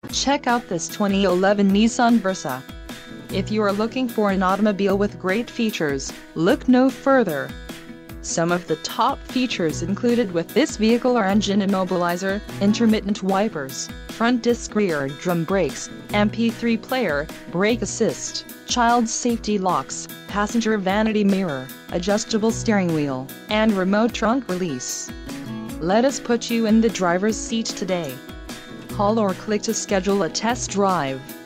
Check out this 2011 Nissan Versa. If you are looking for an automobile with great features, look no further. Some of the top features included with this vehicle are engine immobilizer, intermittent wipers, front disc rear drum brakes, MP3 player, brake assist, child safety locks, passenger vanity mirror, adjustable steering wheel, and remote trunk release. Let us put you in the driver's seat today. Call or click to schedule a test drive.